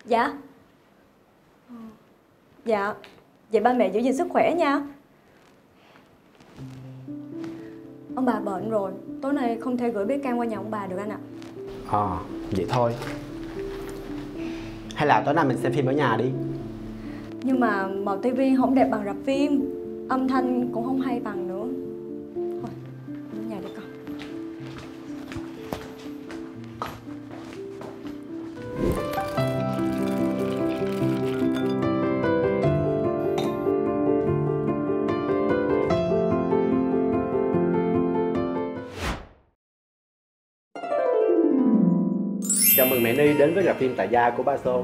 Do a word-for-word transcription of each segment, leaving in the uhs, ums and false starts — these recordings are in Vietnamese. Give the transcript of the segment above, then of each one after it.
Dạ. Dạ. Vậy ba mẹ giữ gìn sức khỏe nha. Ông bà bệnh rồi, tối nay không thể gửi bé Cam qua nhà ông bà được anh ạ. Ờ, à, vậy thôi. Hay là tối nay mình xem phim ở nhà đi. Nhưng mà màu tivi không đẹp bằng rạp phim, âm thanh cũng không hay bằng nữa. Thôi, ở nhà đi con. Chào mừng mẹ Ni đến với rạp phim Tại Gia của Ba Xô.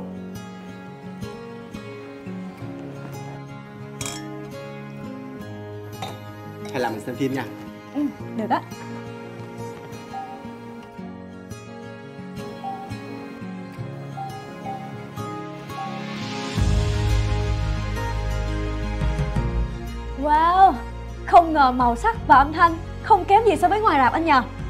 Hay là mình xem phim nha. Ừ, được á. Wow, không ngờ màu sắc và âm thanh không kém gì so với ngoài rạp anh nhờ.